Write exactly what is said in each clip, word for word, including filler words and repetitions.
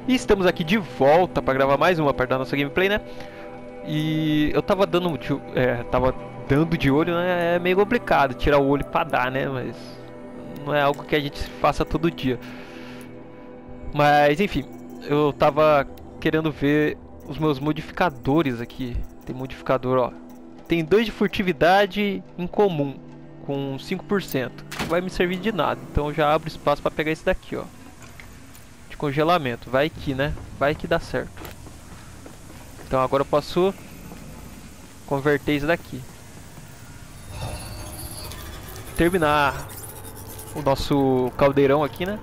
E estamos aqui de volta para gravar mais uma parte da nossa gameplay, né? E eu tava dando de, é, tava dando de olho, né? É meio complicado tirar o olho para dar, né? Mas não é algo que a gente faça todo dia. Mas enfim, eu tava querendo ver os meus modificadores aqui. Tem modificador, ó. Tem dois de furtividade em comum, com cinco por cento. Não vai me servir de nada, então eu já abro espaço para pegar esse daqui, ó. De congelamento, vai que, né? Vai que dá certo. Então agora eu posso converter isso daqui. Terminar o nosso caldeirão aqui, né?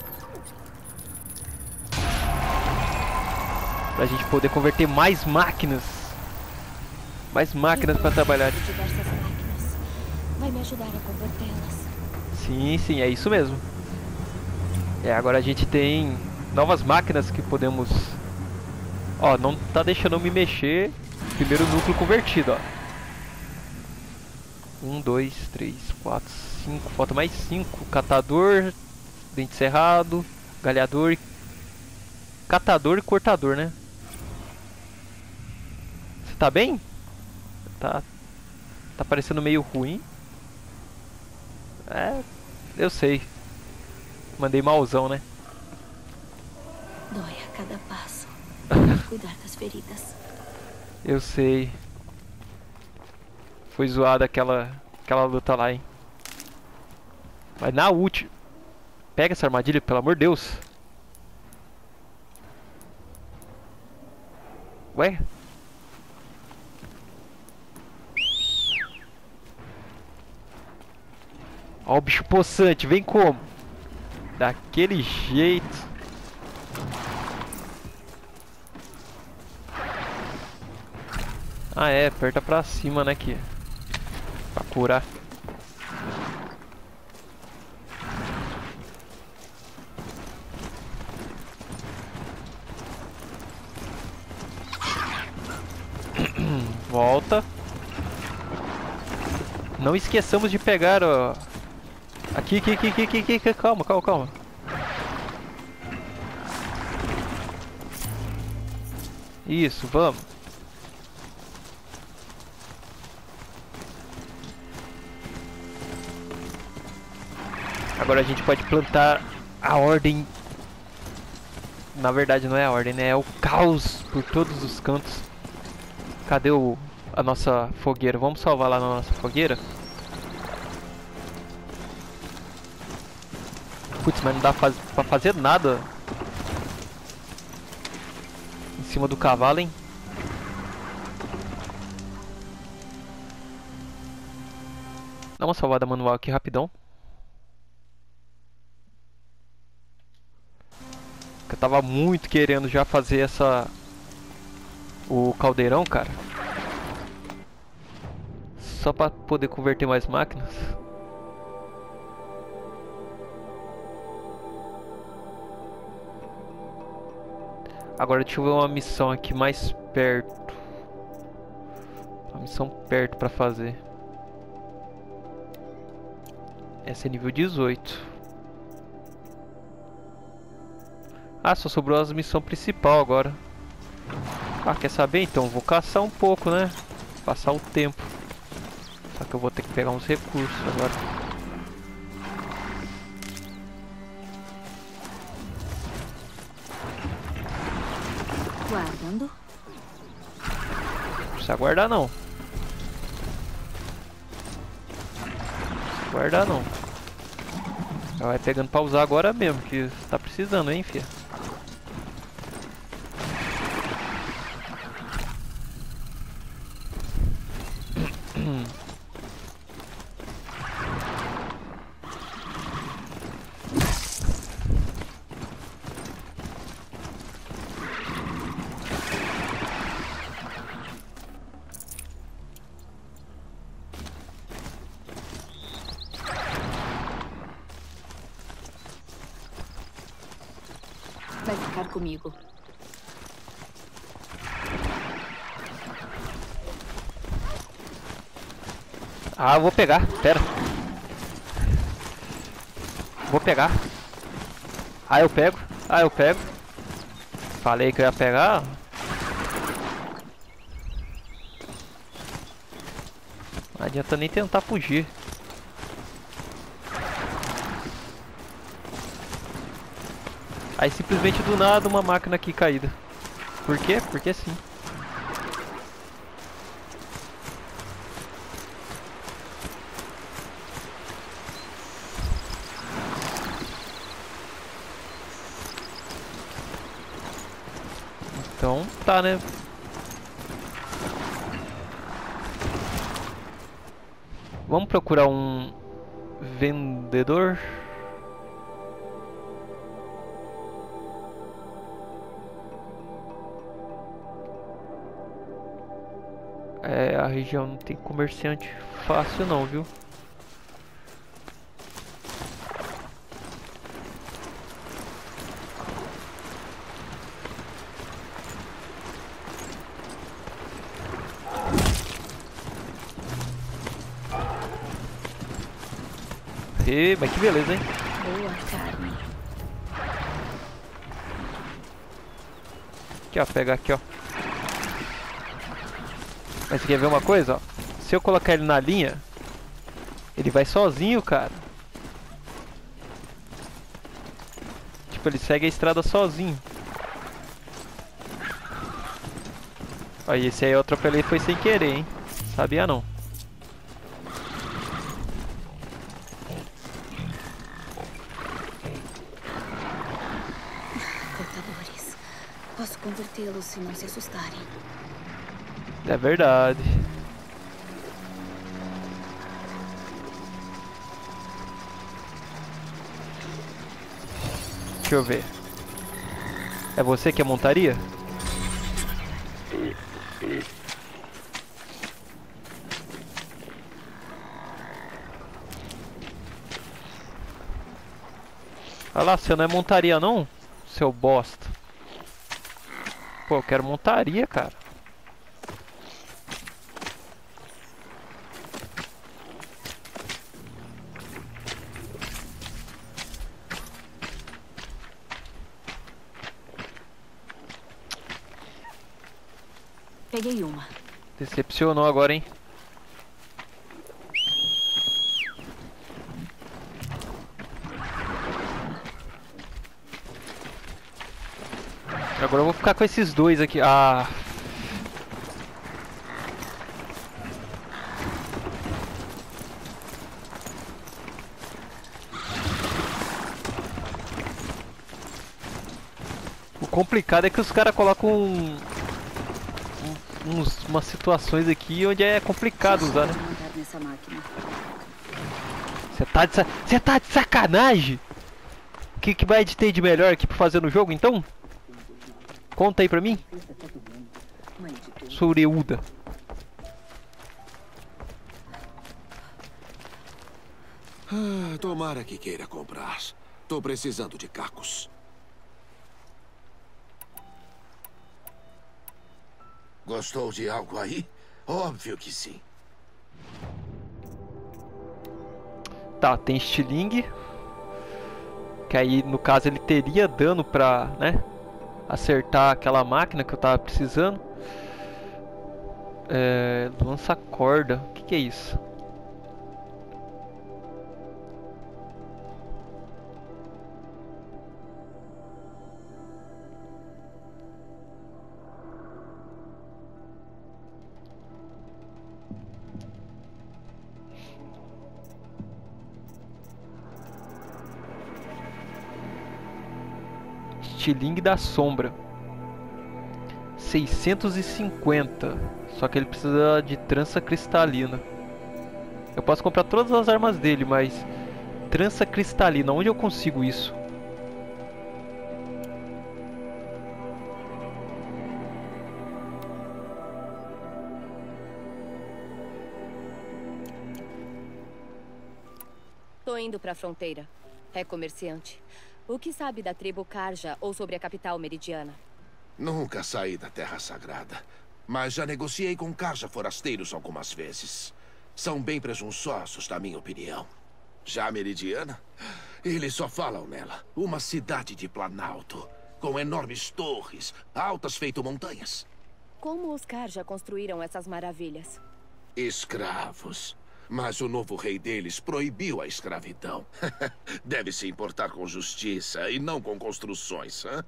Pra gente poder converter mais máquinas. Mais máquinas para trabalhar. Diversas máquinas. Vai me ajudar a convertê-las. Sim, sim, é isso mesmo. É, agora a gente tem novas máquinas que podemos... Ó, não tá deixando eu me mexer. Primeiro núcleo convertido, ó. Um, dois, três, quatro, cinco. Falta mais cinco. Catador, dente cerrado, galhador, catador e cortador, né? Você tá bem? Tá, tá parecendo meio ruim. É, eu sei. Mandei malzão, né? Dói a cada passo. Cuidar das feridas. Eu sei. Foi zoada aquela, aquela luta lá, hein? Mas na última... Pega essa armadilha, pelo amor de Deus. Ué? Ó o bicho possante, vem como? Daquele jeito. Ah é, aperta pra cima, né, aqui. Pra curar. Volta. Não esqueçamos de pegar, ó. Aqui, aqui, aqui, aqui, aqui, aqui, calma, calma, calma. Isso, vamos. Agora a gente pode plantar a ordem. Na verdade não é a ordem, né? É o caos por todos os cantos. Cadê o, a nossa fogueira? Vamos salvar lá na nossa fogueira? Putz, mas não dá faz, pra fazer nada em cima do cavalo, hein? Dá uma salvada manual aqui rapidão. Eu tava muito querendo já fazer essa... O caldeirão, cara. Só pra poder converter mais máquinas. Agora deixa eu ver uma missão aqui mais perto. Uma missão perto pra fazer. Essa é nível dezoito. Ah, só sobrou as missões principal agora. Ah, quer saber então? Vou caçar um pouco, né? Passar o tempo. Só que eu vou ter que pegar uns recursos agora. Guardando. Não precisa guardar não. Guardar não. Já vai pegando pra usar agora mesmo, que tá precisando, hein, filha? Vai ficar comigo. Ah, eu vou pegar, pera. Vou pegar. Ah, eu pego. Ah, eu pego. Falei que eu ia pegar. Não adianta nem tentar fugir. Aí simplesmente do nada uma máquina aqui caída. Por quê? Porque sim. Então tá, né? Vamos procurar um vendedor. É, a região não tem comerciante fácil não, viu? E, mas que beleza, hein? Boa, Carmen. Aqui, ó, pega aqui, ó. Mas você quer ver uma coisa, ó? Se eu colocar ele na linha, ele vai sozinho, cara. Tipo, ele segue a estrada sozinho. Aí, esse aí eu atropelei foi sem querer, hein? Sabia não. Portadores. Posso convertê-los se não se assustarem. É verdade. Deixa eu ver. É você que é montaria? Olha lá, você não é montaria não, seu bosta. Pô, eu quero montaria, cara. Peguei uma. Decepcionou agora, hein? Agora eu vou ficar com esses dois aqui. Ah. O complicado é que os caras colocam um, um, uns, umas situações aqui onde é complicado usar, né? Você tá de, você tá de sacanagem? O que, que vai ter de melhor aqui pra fazer no jogo, então? Conta aí pra mim. Soreuda. Ah, tomara que queira comprar. Tô precisando de cacos. Gostou de algo aí? Óbvio que sim. Tá, tem estilingue. Que aí, no caso, ele teria dano pra, né, acertar aquela máquina que eu tava precisando. É, lança corda. O que, que é isso? Estilingue da sombra. seiscentos e cinquenta. Só que ele precisa de trança cristalina. Eu posso comprar todas as armas dele, mas trança cristalina, onde eu consigo isso? Tô indo pra fronteira. É comerciante. O que sabe da tribo Karja ou sobre a capital meridiana? Nunca saí da Terra Sagrada. Mas já negociei com Karja forasteiros algumas vezes. São bem presunçosos, na minha opinião. Já a Meridiana? Eles só falam nela. Uma cidade de Planalto. com enormes torres, altas feito montanhas. Como os Karja construíram essas maravilhas? Escravos. Mas o novo rei deles proibiu a escravidão. Deve se importar com justiça e não com construções, hã?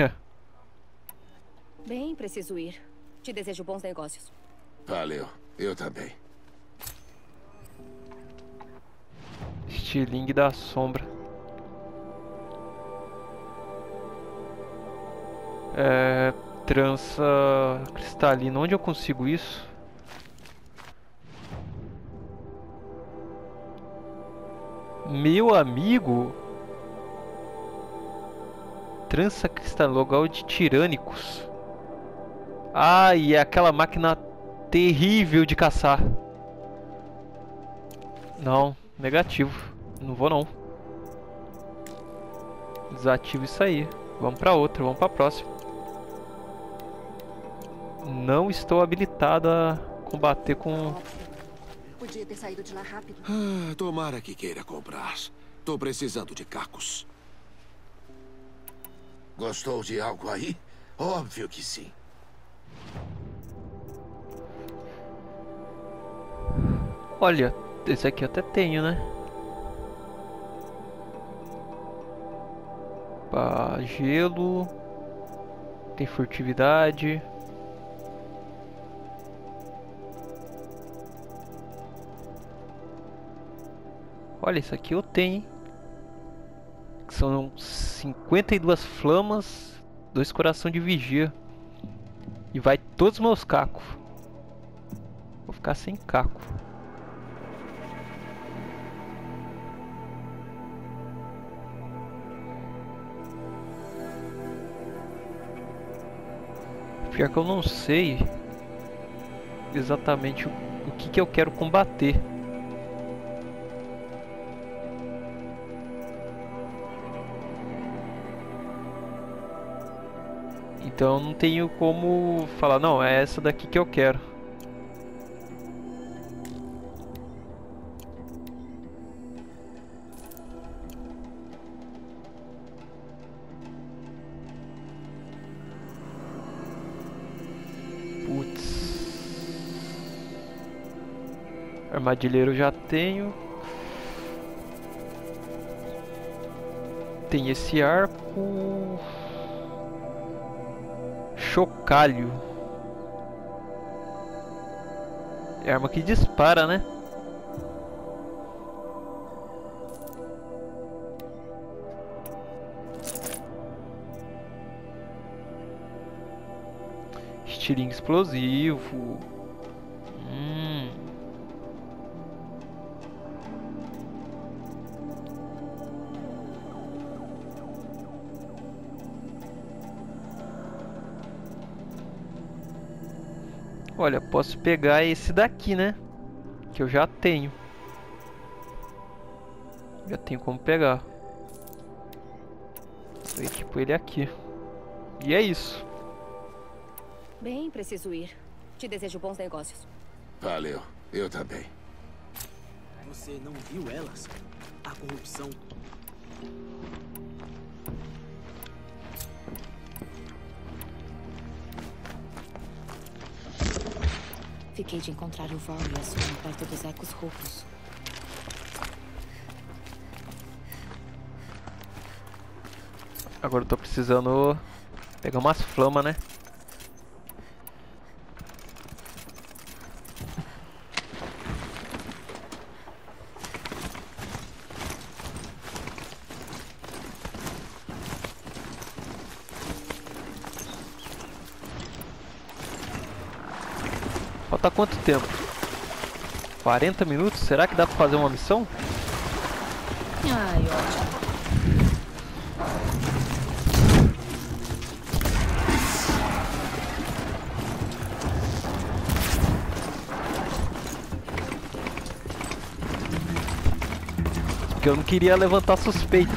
Bem, preciso ir. Te desejo bons negócios. Valeu. Eu também. Estilingue da sombra. É... Trança cristalina. Onde eu consigo isso? Meu amigo. Trança cristalina. Local de tirânicos. Ah, e é aquela máquina terrível de caçar. Não, negativo. Não vou não. Desativo isso aí. Vamos pra outra, vamos pra próxima. Não estou habilitado a combater com... Podia ter saído de lá rápido. Ah, tomara que queira comprar. Tô precisando de cacos. Gostou de algo aí? Óbvio que sim. Olha, esse aqui eu até tenho, né? Pá, gelo. Tem furtividade. Olha, isso aqui eu tenho, hein? São cinquenta e duas flamas, dois coração de vigia. E vai todos os meus cacos. Vou ficar sem caco. Pior que eu não sei exatamente o, o que, que eu quero combater. Então não tenho como falar, não, é essa daqui que eu quero. Putz. Armadilheiro eu já tenho. Tem esse arco. Chocalho. É arma que dispara, né? Estilingue explosivo. Hum. Olha, posso pegar esse daqui, né? Que eu já tenho. Já tenho como pegar. Eu equipo ele aqui. E é isso. Bem, preciso ir. Te desejo bons negócios. Valeu. Eu também. Você não viu elas? A corrupção. Fiquei de encontrar o Val e a Suna perto dos ecos roubos. Agora eu tô precisando pegar umas flamas, né? Falta quanto tempo? quarenta minutos? Será que dá pra fazer uma missão? Ai, ótimo. Porque eu não queria levantar suspeitas.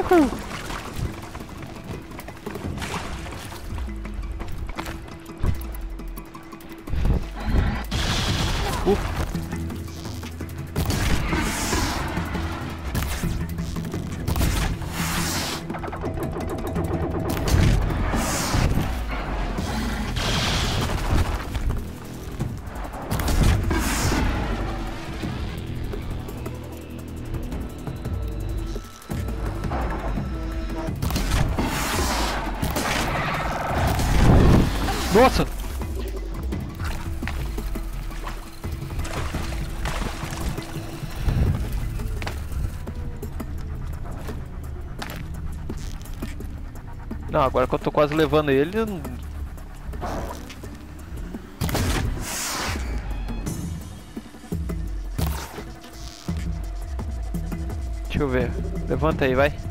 Uhul. Uh. Nossa! Não, agora que eu tô quase levando ele... eu não- Deixa eu ver. Levanta aí, vai.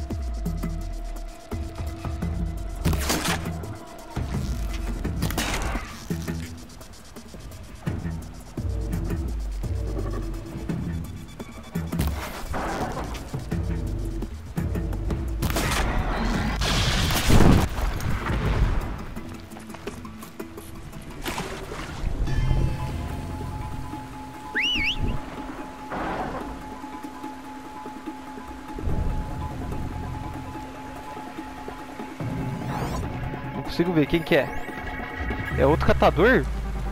Não consigo ver quem que é. É outro catador?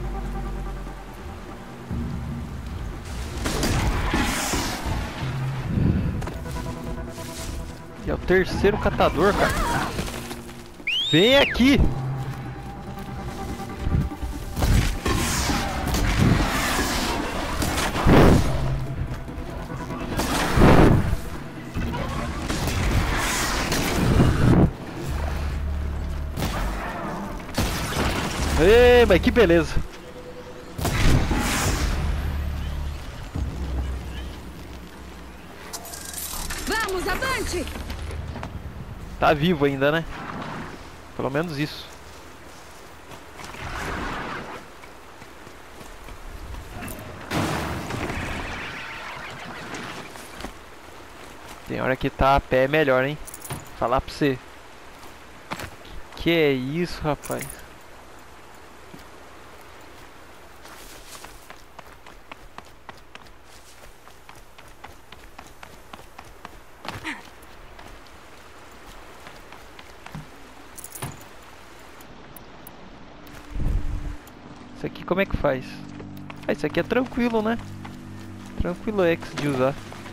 É o terceiro catador, cara. Vem aqui! Ei, mas que beleza! Vamos, avante! Tá vivo ainda, né? Pelo menos isso. Tem hora que tá a pé é melhor, hein? Falar pra você. Que é isso, rapaz? Isso aqui como é que faz? Ah, isso aqui é tranquilo, né? Tranquilo X de usar.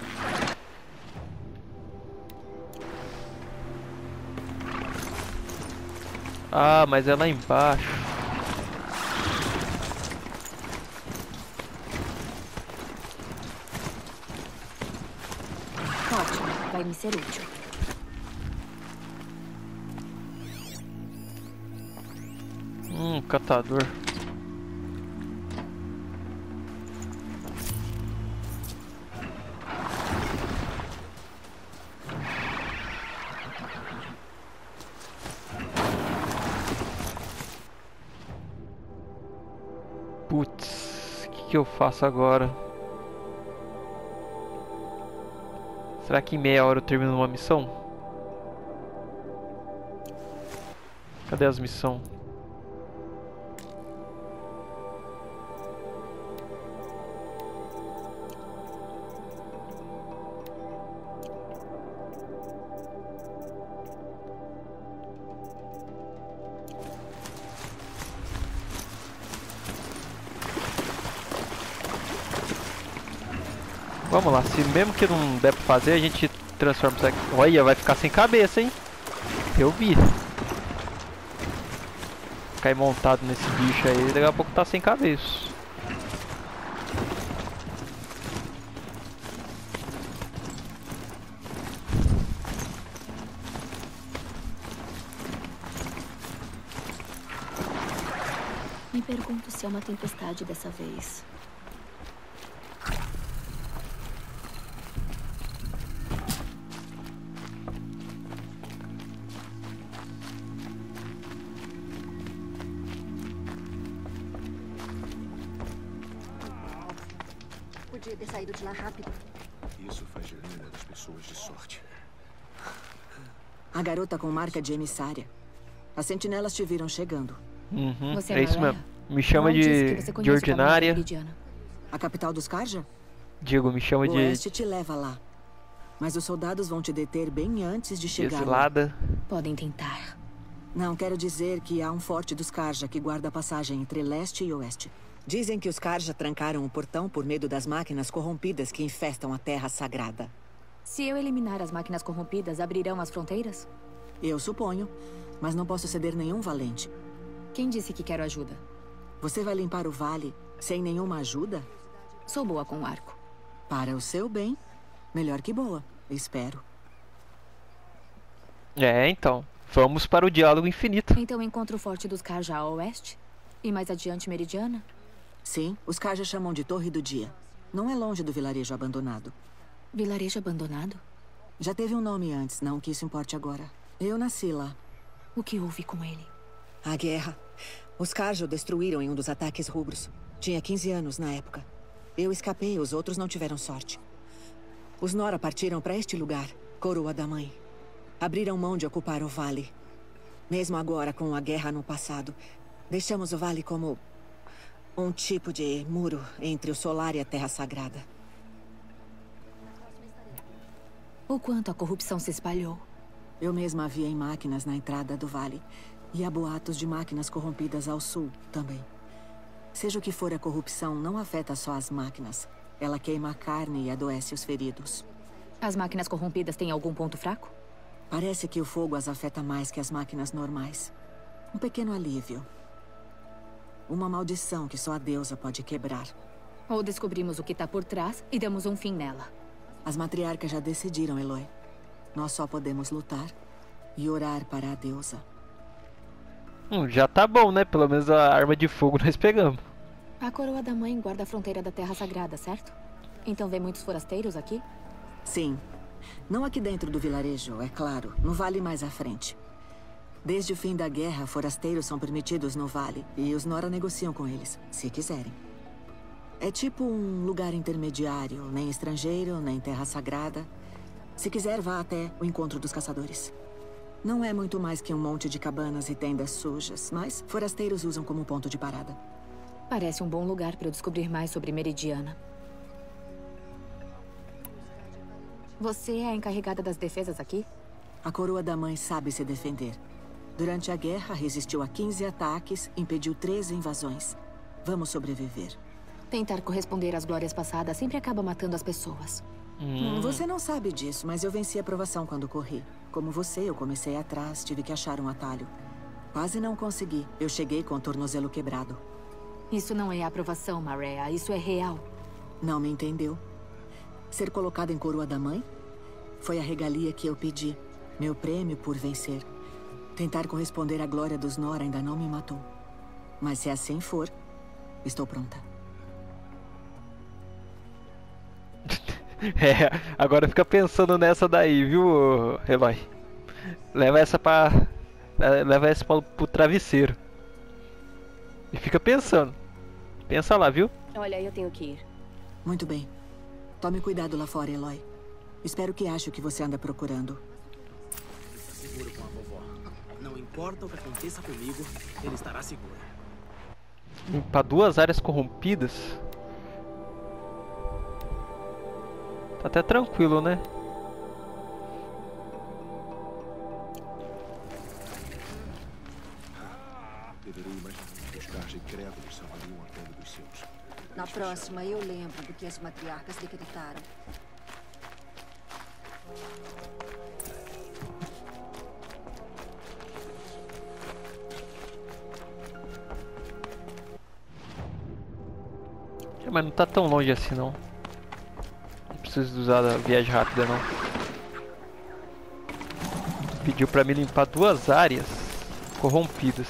Ah, mas é lá embaixo. Ótimo, vai me ser útil. Hum, catador. Putz, o que que eu faço agora? Será que em meia hora eu termino uma missão? Cadê as missões? Vamos lá, se mesmo que não der pra fazer, a gente transforma isso aqui. Olha, vai ficar sem cabeça, hein? Eu vi. Cair montado nesse bicho aí, daqui a pouco tá sem cabeça. Me pergunto se é uma tempestade dessa vez. Podia ter saído de lá rápido. Isso faz Helena das pessoas de sorte. A garota com marca de emissária. As sentinelas te viram chegando. Uhum, Você é isso Maréia? mesmo. Me chama Mal disse de, que você de conhece o caminho ordinária. Meridiana. A capital dos Karja? Diego, me chama O de Oeste te leva lá. Mas os soldados vão te deter bem antes de chegar lá. exilada. Podem tentar. Não, quero dizer que há um forte dos Karja que guarda a passagem entre leste e oeste. Dizem que os Karja trancaram o portão por medo das máquinas corrompidas que infestam a Terra Sagrada. Se eu eliminar as máquinas corrompidas, abrirão as fronteiras? Eu suponho, mas não posso ceder nenhum valente. Quem disse que quero ajuda? Você vai limpar o vale sem nenhuma ajuda? Sou boa com arco. Para o seu bem, melhor que boa, espero. É, então. Vamos para o diálogo infinito. Então encontro o forte dos Karja a oeste? E mais adiante Meridiana? Sim, os Karja chamam de Torre do Dia. Não é longe do vilarejo abandonado. Vilarejo abandonado? Já teve um nome antes, não que isso importe agora. Eu nasci lá. O que houve com ele? A guerra. Os Karja o destruíram em um dos ataques rubros. Tinha quinze anos na época. Eu escapei, os outros não tiveram sorte. Os Nora partiram para este lugar, Coroa da Mãe. Abriram mão de ocupar o vale. Mesmo agora, com a guerra no passado, deixamos o vale como um tipo de muro entre o solar e a Terra Sagrada. O quanto a corrupção se espalhou? Eu mesma vi em máquinas na entrada do vale. E há boatos de máquinas corrompidas ao sul também. Seja o que for a corrupção, não afeta só as máquinas. Ela queima a carne e adoece os feridos. As máquinas corrompidas têm algum ponto fraco? Parece que o fogo as afeta mais que as máquinas normais. Um pequeno alívio. Uma maldição que só a deusa pode quebrar. Ou descobrimos o que está por trás e damos um fim nela. As matriarcas já decidiram, Eloy. Nós só podemos lutar e orar para a deusa. Hum, já tá bom, né? Pelo menos a arma de fogo nós pegamos. A Coroa da Mãe guarda a fronteira da Terra Sagrada, certo? Então vem muitos forasteiros aqui? Sim. Não aqui dentro do vilarejo, é claro. No vale mais à frente. Desde o fim da guerra, forasteiros são permitidos no vale. E os Nora negociam com eles, se quiserem. É tipo um lugar intermediário. Nem estrangeiro, nem terra sagrada. Se quiser, vá até o encontro dos caçadores. Não é muito mais que um monte de cabanas e tendas sujas, mas forasteiros usam como ponto de parada. Parece um bom lugar para eu descobrir mais sobre Meridiana. Você é a encarregada das defesas aqui? A Coroa da Mãe sabe se defender. Durante a guerra, resistiu a quinze ataques, impediu treze invasões. Vamos sobreviver. Tentar corresponder às glórias passadas sempre acaba matando as pessoas. Hum. Você não sabe disso, mas eu venci a provação quando corri. Como você, eu comecei atrás, tive que achar um atalho. Quase não consegui. Eu cheguei com o tornozelo quebrado. Isso não é aprovação, Maréia. Isso é real. Não me entendeu? Ser colocada em Coroa da Mãe? Foi a regalia que eu pedi. Meu prêmio por vencer. Tentar corresponder à glória dos Nora ainda não me matou. Mas se assim for, estou pronta. É, agora fica pensando nessa daí, viu, Eloy? Leva essa pra... Leva essa pra, pro travesseiro. E fica pensando. Pensa lá, viu? Olha, eu tenho que ir. Muito bem. Tome cuidado lá fora, Eloy. Espero que ache o que você anda procurando. Está seguro com a vovó. Não importa o que aconteça comigo, ele estará seguro. Limpar duas áreas corrompidas. Tá até tranquilo, né? Deveria imaginar que os Karja incrédulos salvariam a pele dos seus. Na próxima, eu lembro do que as matriarcas decretaram. É, mas não tá tão longe assim, não. Não preciso usar a viagem rápida, não. Pediu pra me limpar duas áreas corrompidas.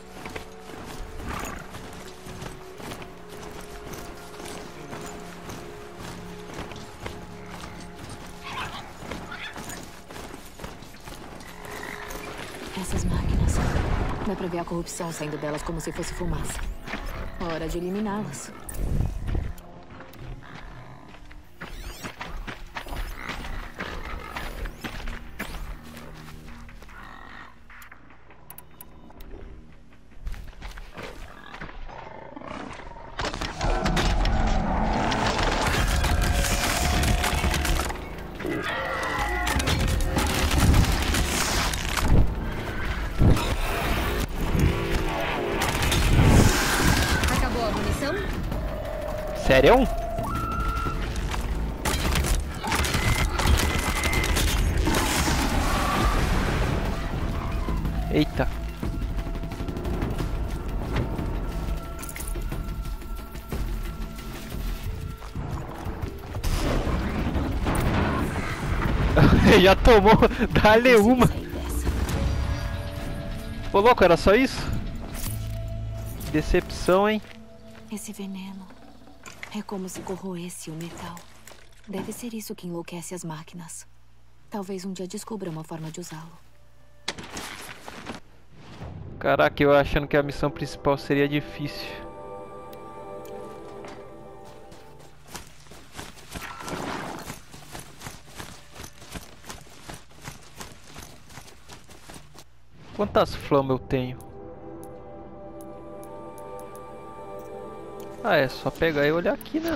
Essas máquinas. Dá pra ver a corrupção saindo delas como se fosse fumaça. Hora de eliminá-las. Sério? Eita. Já tomou, dá-lhe uma. Ô louco, era só isso? Decepção, hein? Esse veneno é como se corroesse o metal. Deve ser isso que enlouquece as máquinas. Talvez um dia descubra uma forma de usá-lo. Caraca, eu achando que a missão principal seria difícil. Quantas flamas eu tenho? Ah, é só pegar e olhar aqui, né?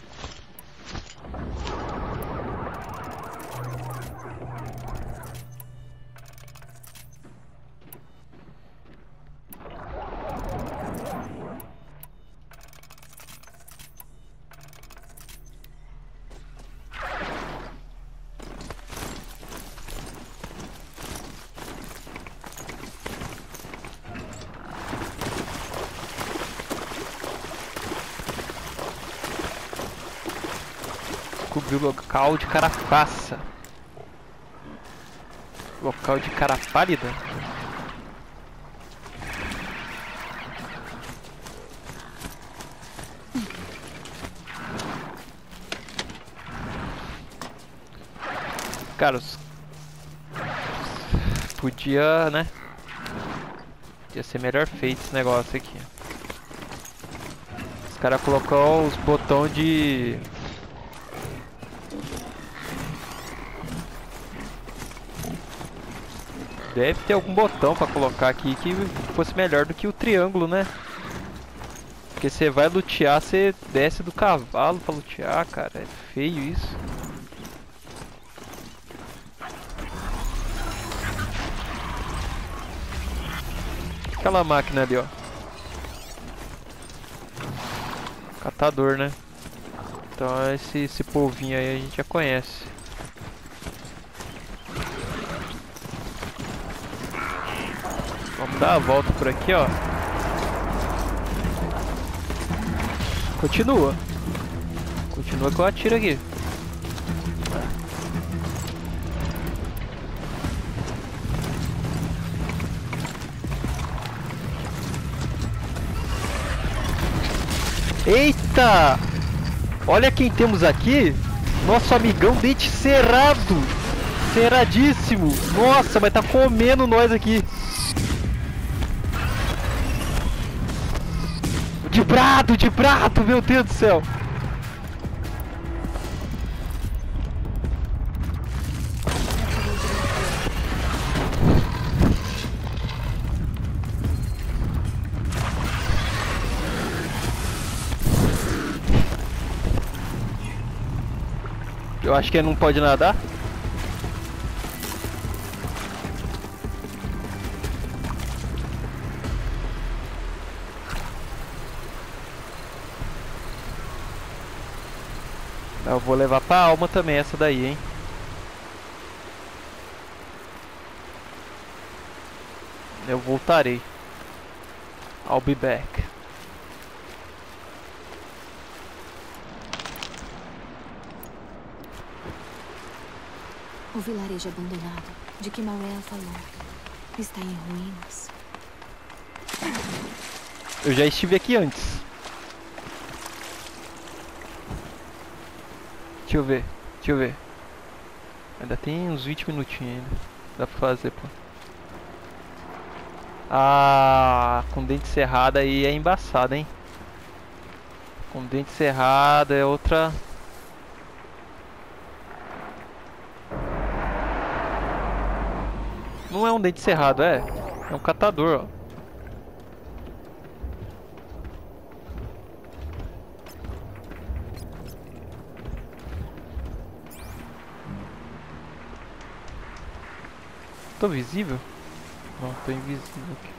Descobri o local de cara passa. Local de cara pálida. Cara, os... podia, né? Podia ser melhor feito esse negócio aqui. Os caras colocou os botões de... Deve ter algum botão pra colocar aqui que fosse melhor do que o triângulo, né? Porque você vai lutear, você desce do cavalo pra lutear, cara. É feio isso. Aquela máquina ali, ó. Catador, né? Então esse, esse polvinho aí a gente já conhece. Vamos dar a volta por aqui, ó. Continua. Continua que eu atiro aqui. Eita! Olha quem temos aqui. Nosso amigão Dente Cerrado. Cerradíssimo. Nossa, mas tá comendo nós aqui. De brado, de brado, meu Deus do céu. Eu acho que ele não pode nadar. Eu vou levar pra alma também essa daí, hein? Eu voltarei. I'll be back. O vilarejo abandonado, de que Morella falou, está em ruínas. Eu já estive aqui antes. Deixa eu ver, deixa eu ver. Ainda tem uns vinte minutinhos ainda. Dá pra fazer, pô. Ah, com dente cerrado aí é embaçado, hein? Com dente cerrado é outra... Não é um dente cerrado, é. É um catador, ó. Tô visível? Não, tô invisível aqui.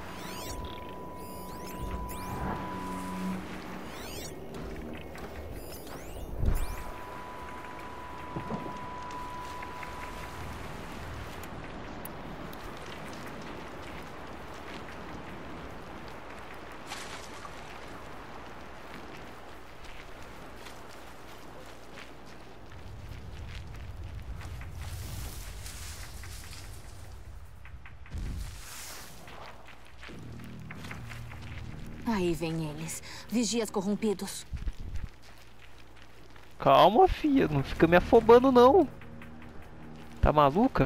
Aí vem eles. Vigias corrompidos. Calma, filha. Não fica me afobando, não. Tá maluca?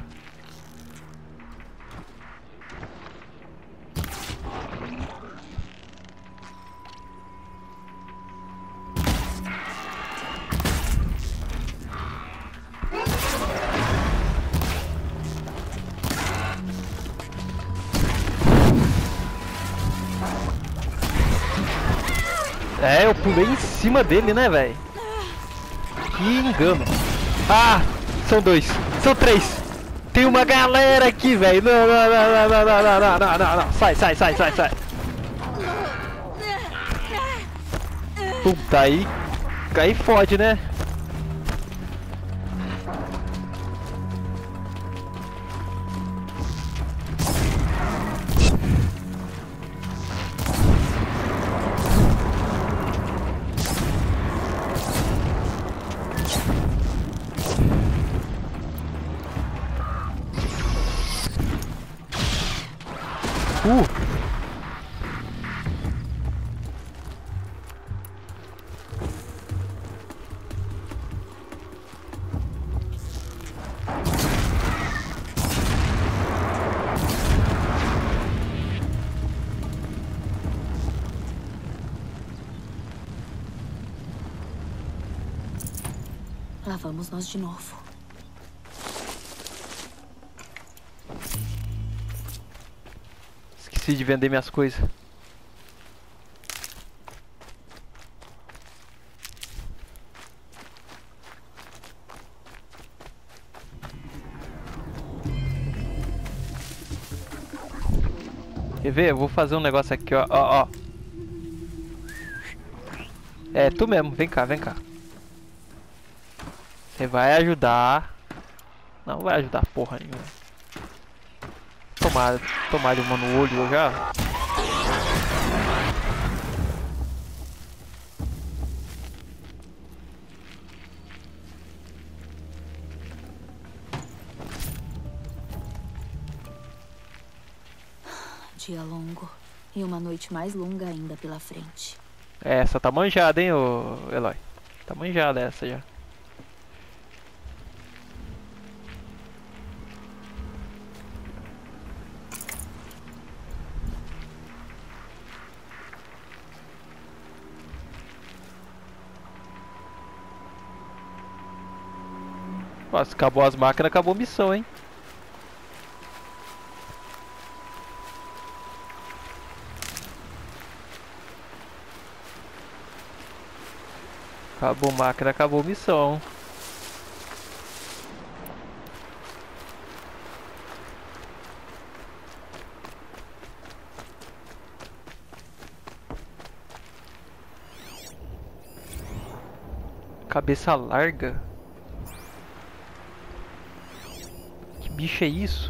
É, eu pulei em cima dele, né, velho? Que engano. Ah, são dois. São três. Tem uma galera aqui, velho. Não, não, não, não, não, não, não, não, não, não. Sai, sai, sai, sai, sai. Puta, aí... Aí fode, né? Uh. Lá vamos nós de novo. Esqueci de vender minhas coisas. Quer ver? Eu vou fazer um negócio aqui, ó, ó, ó. É, tu mesmo. Vem cá, vem cá. Você vai ajudar. Não vai ajudar porra nenhuma. Tomar, tomar uma no olho já. Dia longo. E uma noite mais longa ainda pela frente. Essa tá manjada, hein, ô Eloy? Tá manjada essa já. Nossa, acabou as máquinas, acabou a missão, hein? Acabou a máquina, acabou a missão. Cabeça larga? Que bicho é isso?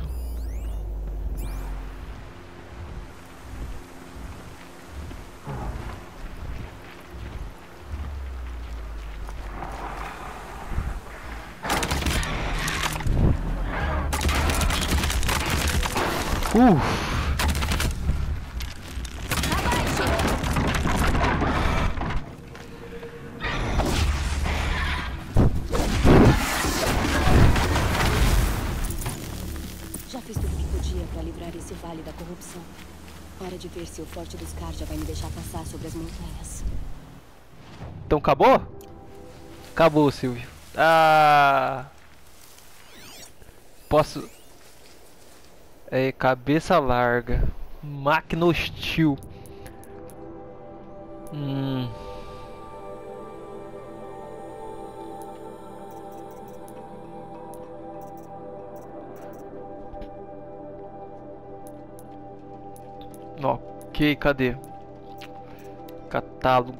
Uh. Já fiz tudo o que podia para livrar esse vale da corrupção. Hora de ver se o forte dos Carja vai me deixar passar sobre as montanhas. Então acabou? Acabou, Silvio. Ah. Posso... É, cabeça larga. Máquina hostil. Hum. Ok, cadê? Catálogo.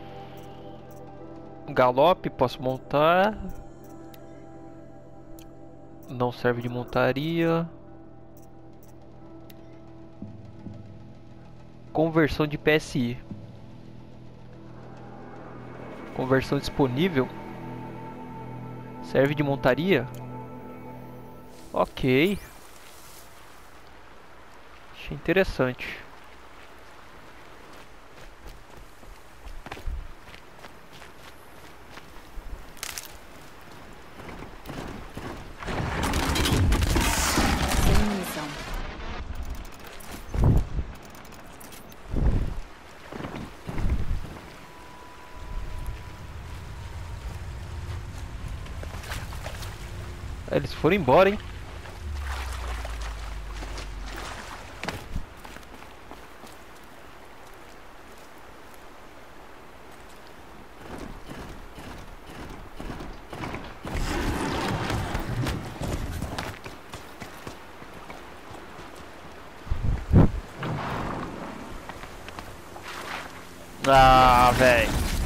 Galope, posso montar. Não serve de montaria. Conversão de P S I. Conversão disponível. Serve de montaria. Ok. Achei interessante. Eles foram embora, hein? Ah, velho.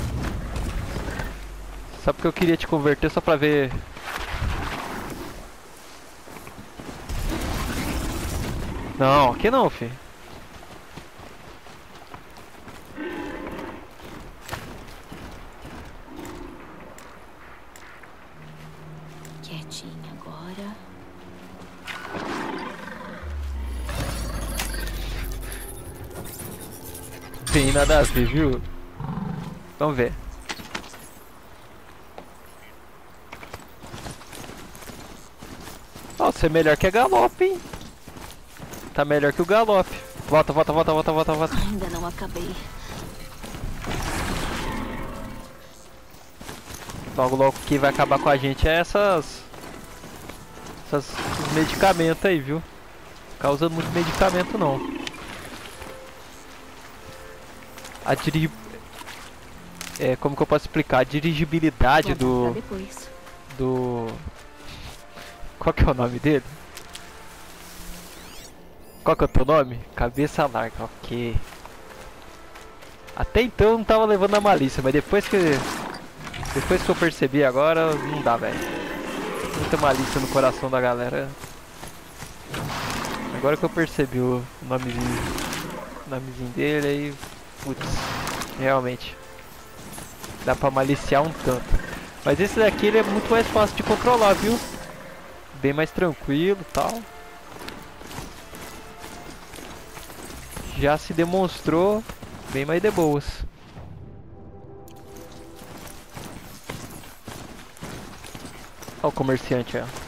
Só porque eu queria te converter só pra ver. Não, aqui não, fi. Quietinha agora. Tem nada a ver, viu? Vamos ver. Ó, você é melhor que a Galope, hein? Tá melhor que o Galope. Volta, volta, volta, volta, volta, volta. Ainda não acabei. Logo, logo, quem vai acabar com a gente é essas... Essas esses medicamentos aí, viu? Ficar usando muito medicamento, não. A diri... É, como que eu posso explicar? A dirigibilidade do... Depois. Do... Qual que é o nome dele? Qual que é o teu nome? Cabeça larga, ok. Até então eu não tava levando a malícia, mas depois que... Depois que eu percebi agora, não dá, velho. Muita malícia no coração da galera. Agora que eu percebi o nomezinho, o nomezinho dele, aí... Putz, realmente. Dá pra maliciar um tanto. Mas esse daqui ele é muito mais fácil de controlar, viu? Bem mais tranquilo e tal. Já se demonstrou bem mais de boas. Olha o comerciante, ó.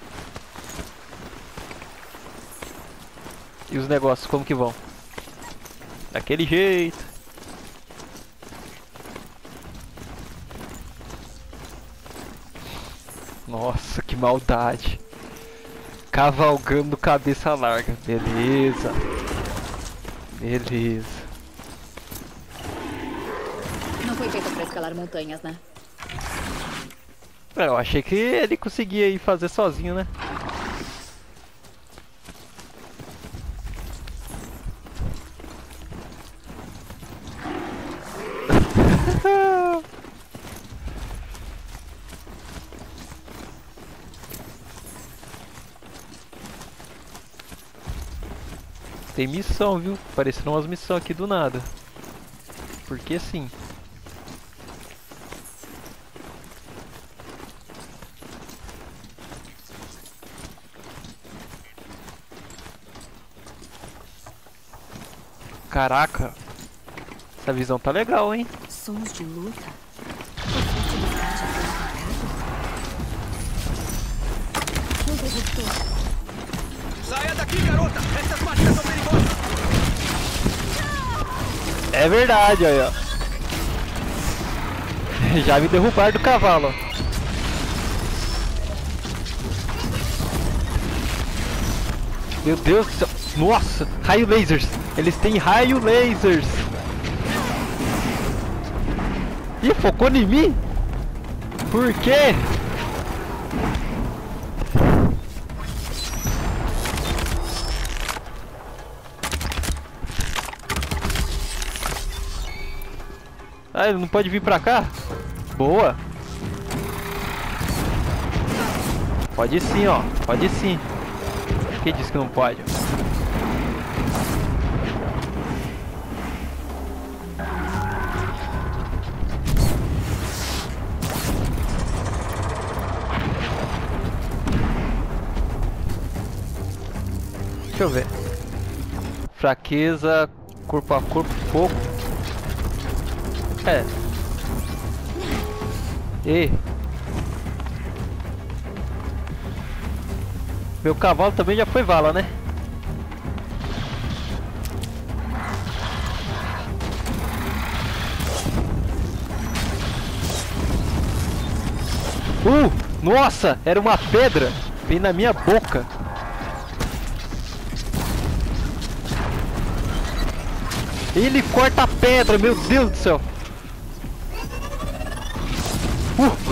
E os negócios, como que vão? Daquele jeito. Nossa, que maldade. Cavalgando cabeça larga. Beleza. Beleza. Não foi feita pra escalar montanhas, né? É, eu achei que ele conseguia ir fazer sozinho, né? Tem missão, viu? Apareceram umas missões aqui do nada. Porque sim. Caraca. Essa visão tá legal, hein? Sons de luta? O forte dos Carja foi atacado? Interruptor. Saia daqui, garota! Essas máquinas são perigosas! É verdade, aí, ó. Já me derrubaram do cavalo, ó. Meu Deus do céu. Nossa, raio lasers. Eles têm raio lasers. Ih, focou em mim? Por quê? Ah, ele não pode vir pra cá? Boa. Pode sim, ó. Pode sim. Quem disse que não pode? Deixa eu ver. Fraqueza, corpo a corpo, fogo. É. E meu cavalo também já foi vala, né? Uh! Nossa! Era uma pedra! Vem na minha boca. Ele corta a pedra, meu Deus do céu. Uh.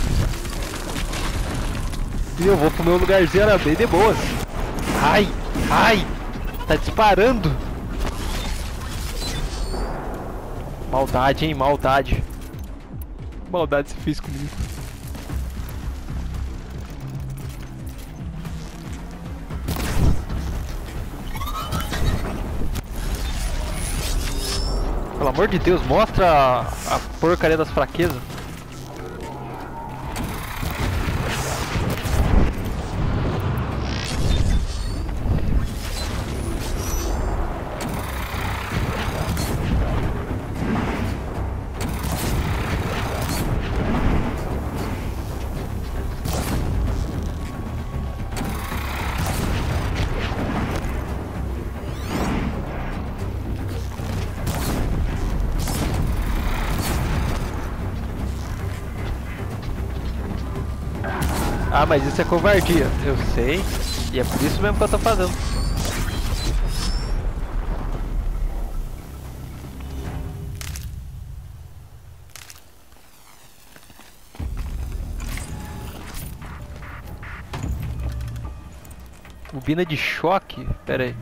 E eu vou pro meu lugarzinho, era bem de boas. Ai, ai. Tá disparando. Maldade, hein, maldade. Maldade você fez comigo. Pelo amor de Deus, mostra a, a porcaria das fraquezas. Ah, mas isso é covardia. Eu sei. E é por isso mesmo que eu tô fazendo. Bobina de choque? Pera aí.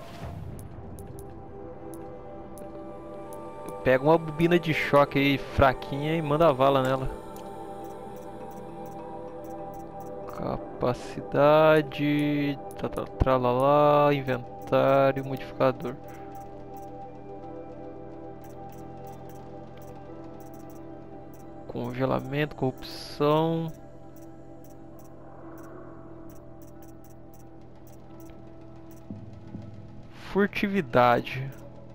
Pega uma bobina de choque aí fraquinha e manda a vala nela. Capacidade, tralalá, inventário, modificador. Congelamento, corrupção. Furtividade.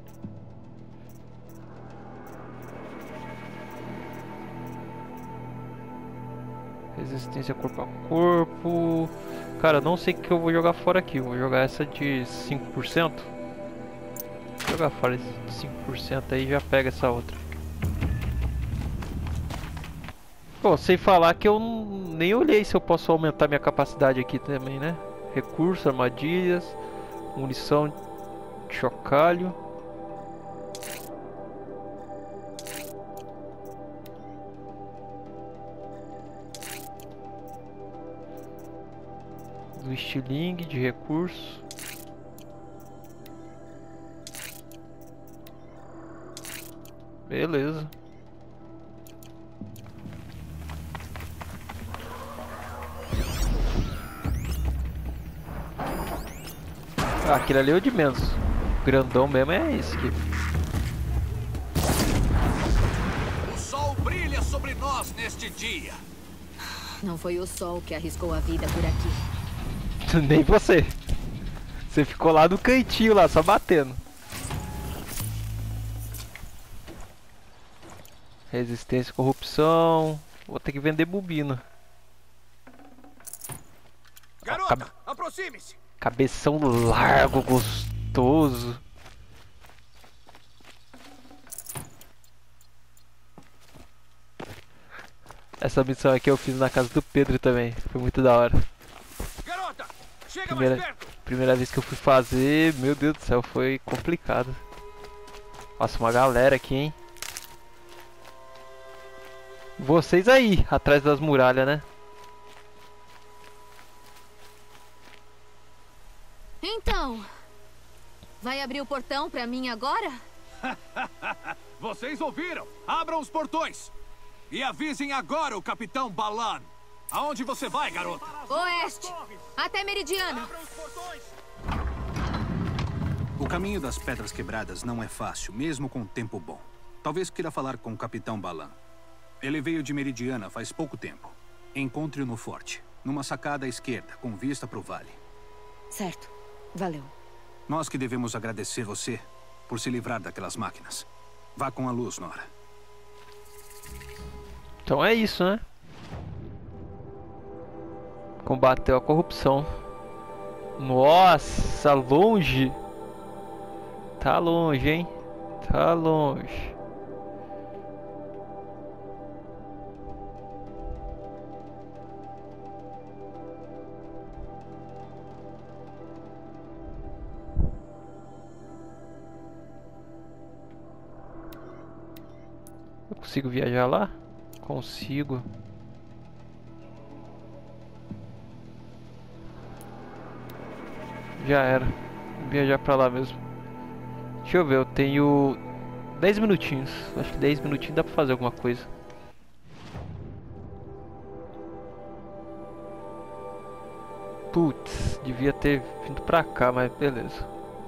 Resistência corpo a corpo. Cara, não sei o que eu vou jogar fora aqui. Vou jogar essa de cinco por cento. Vou jogar fora esse de cinco por cento aí e já pega essa outra. Pô, sei falar que eu nem olhei se eu posso aumentar minha capacidade aqui também, né? Recursos, armadilhas, munição de chocalho. Do estilingue de recurso. Beleza. Ah, aquele ali é o de menos. O grandão mesmo é esse aqui. O sol brilha sobre nós neste dia. Não foi o sol que arriscou a vida por aqui. Nem você. Você ficou lá no cantinho lá, só batendo. Resistência, corrupção. Vou ter que vender bobina. Garota, Cabe... aproxime-se. Cabeção largo, gostoso. Essa missão aqui eu fiz na casa do Pedro também. Foi muito da hora. Garota, chega Primeira, mais perto. primeira vez que eu fui fazer, meu Deus do céu, foi complicado. Nossa, uma galera aqui, hein? Vocês aí, atrás das muralhas, né? Então, vai abrir o portão pra mim agora? Vocês ouviram? Abram os portões. E avisem agora o Capitão Balan. Aonde você vai, garota? Oeste, até Meridiana. O caminho das Pedras Quebradas não é fácil, mesmo com tempo bom. Talvez queira falar com o Capitão Balan. Ele veio de Meridiana faz pouco tempo. Encontre-o no forte, numa sacada à esquerda, com vista para o vale. Certo, valeu. Nós que devemos agradecer você por se livrar daquelas máquinas. Vá com a luz, Nora. Então é isso, né? Combateu a corrupção. Nossa, longe. Tá longe, hein? Tá longe. Consigo viajar lá? Consigo. Já era. Vou viajar pra lá mesmo. Deixa eu ver, eu tenho dez minutinhos. Acho que dez minutinhos dá pra fazer alguma coisa. Putz, devia ter vindo pra cá, mas beleza.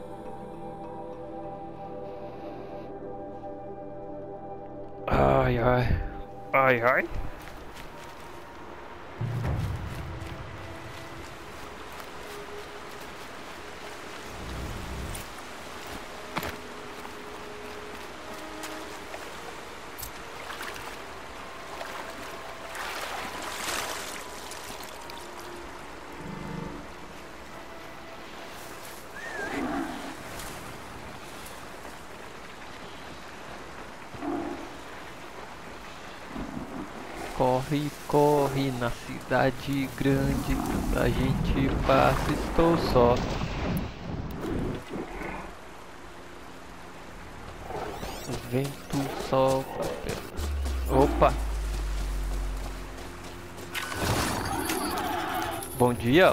Ai, ai. Ai, ai. Corre, corre na cidade grande, a gente passa, estou só. O vento sopra. Opa! Bom dia.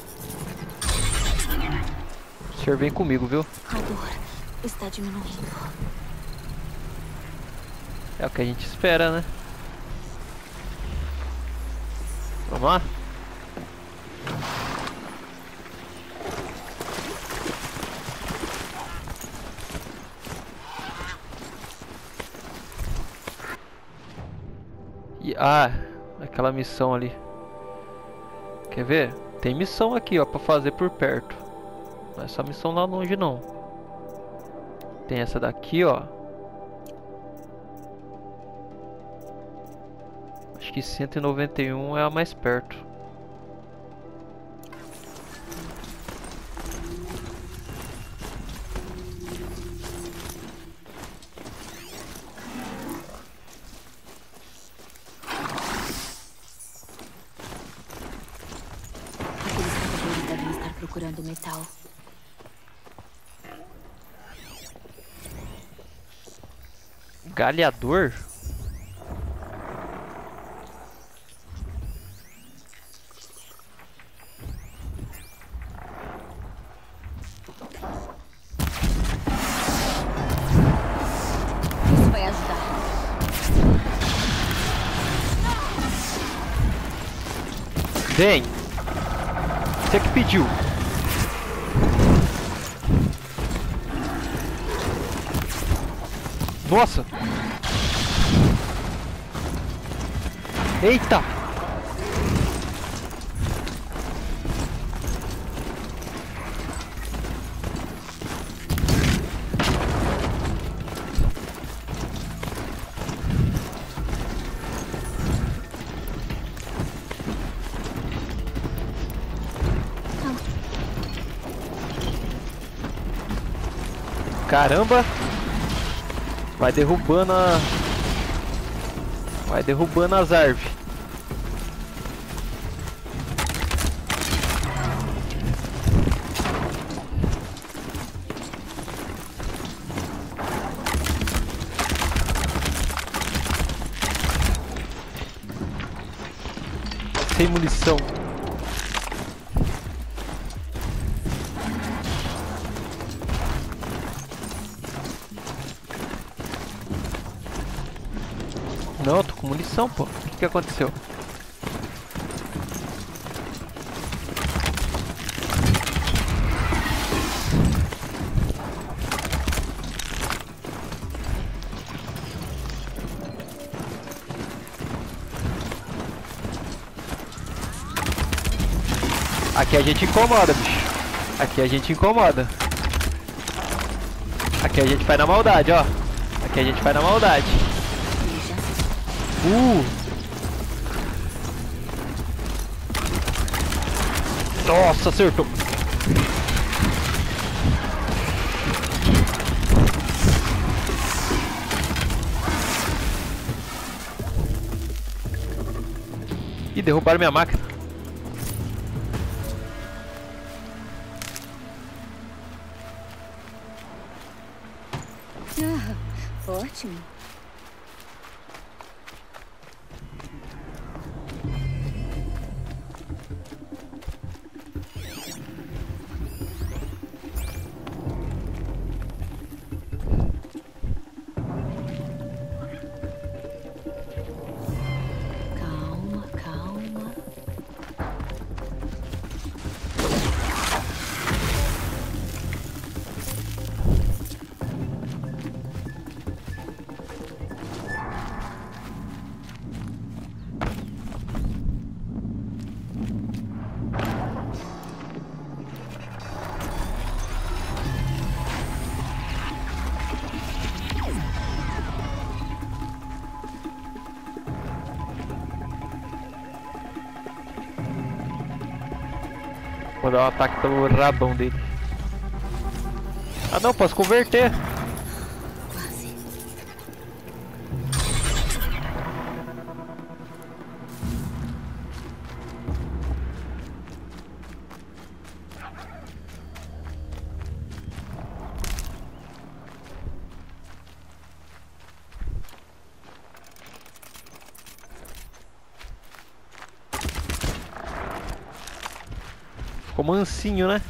O senhor vem comigo, viu? A dor está diminuindo. É o que a gente espera, né? Vamos lá? E, ah, aquela missão ali. Quer ver? Tem missão aqui, ó, pra fazer por perto. Não é só missão lá longe, não. Tem essa daqui, ó. Acho que cento e noventa e um é a mais perto. Aqueles caçadores devem estar procurando metal. Galhador? Isso vai ajudar. Vem! Você que pediu. Nossa! Eita! Caramba! Vai derrubando a... Vai derrubando as árvores. Sem munição. Não, eu tô com munição, pô. O que que aconteceu? Aqui a gente incomoda, bicho. Aqui a gente incomoda. Aqui a gente vai na maldade, ó. Aqui a gente vai na maldade. Uh! Nossa, acertou! Ih, derrubaram minha máquina. Ah, ótimo. Vou dar um ataque pelo rabão dele. Ah não, posso converter. Quase. Ficou mansinho, né?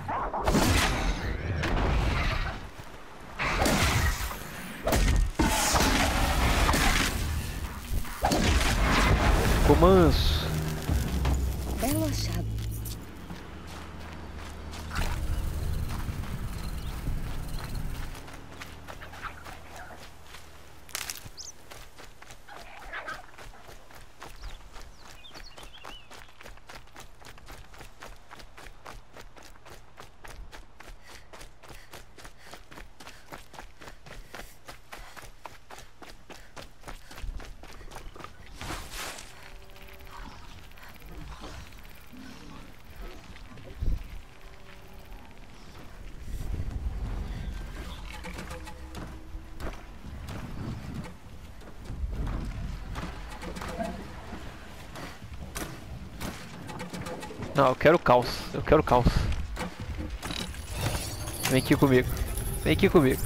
Ficou manso. Belo achado. Não, eu quero caos. Eu quero caos. Vem aqui comigo. Vem aqui comigo.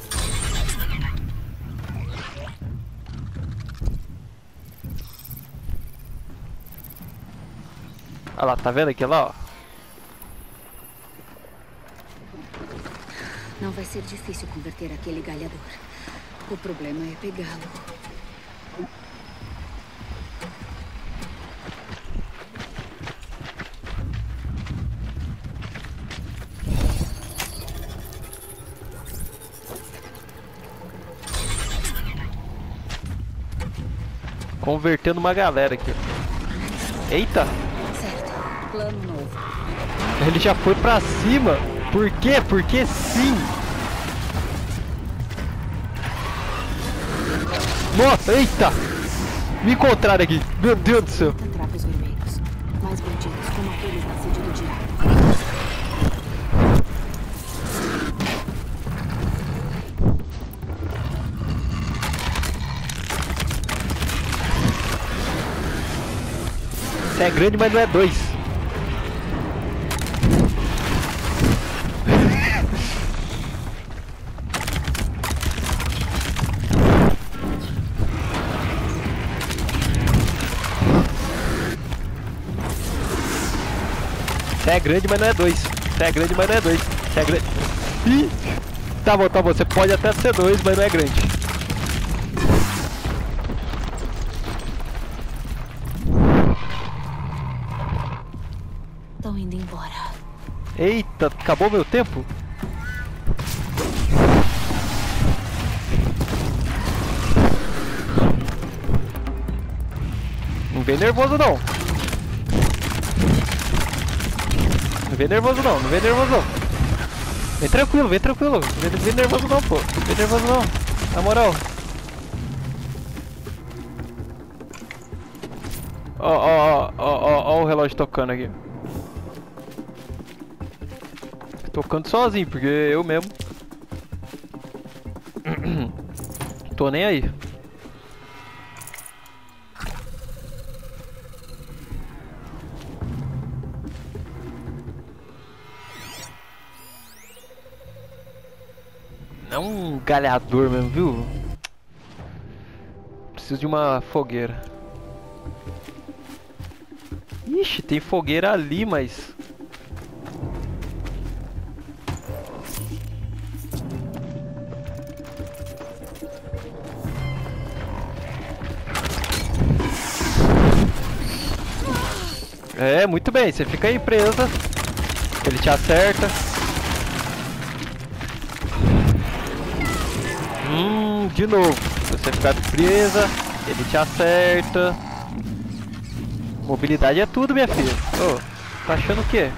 Olha lá, tá vendo aqui lá, ó? Não vai ser difícil converter aquele galhador. O problema é pegá-lo. Convertendo uma galera aqui. Eita! Certo. Plano novo. Ele já foi pra cima. Por quê? Porque sim. Nossa, eita! Me encontraram aqui. Meu Deus do céu. Trapos vermelhos. Mais bandidos como aqueles da sede do diabo. É grande, mas não é dois. Você é grande, mas não é dois. Você é grande, mas não é dois. Você é grande. Ih! Tá bom, tá bom. Você pode até ser dois, mas não é grande. Estão indo embora. Eita, acabou meu tempo? Não vem nervoso não. Não vem nervoso não, não vem nervoso não. Vem tranquilo, vem tranquilo. Vem, vem nervoso não, pô. Vem nervoso não. Na moral. Ó, ó, ó, ó, ó o relógio tocando aqui. Tocando sozinho, porque eu mesmo tô nem aí. É um galhador mesmo, viu? Preciso de uma fogueira. Ixi, tem fogueira ali, mas... É, muito bem, você fica aí presa. Ele te acerta. Hum, de novo. Você fica presa, ele te acerta. Mobilidade é tudo, minha filha. Ô, oh, tá achando o quê?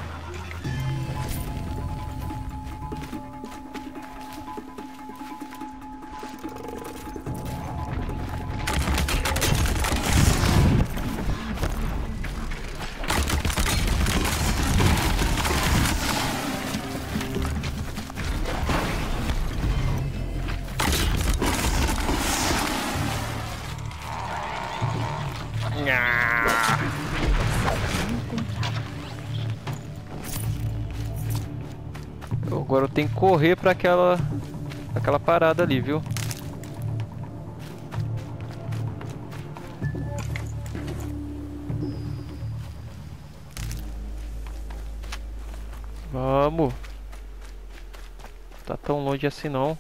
Agora eu tenho que correr pra aquela, aquela parada ali, viu? Vamos. Tá tão longe assim não.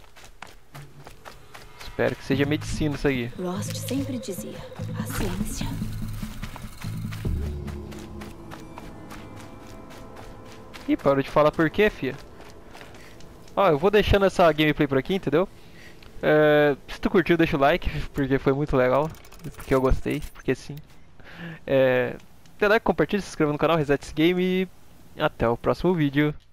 Espero que seja medicina isso aí. Rost sempre dizia, a ciência. Ih, parou de falar por quê, fia? Ó, eu vou deixando essa gameplay por aqui, entendeu? É, se tu curtiu, deixa o like, porque foi muito legal. Porque eu gostei, porque sim. É, dê like, compartilha, se inscreva no canal, resete esse game e até o próximo vídeo.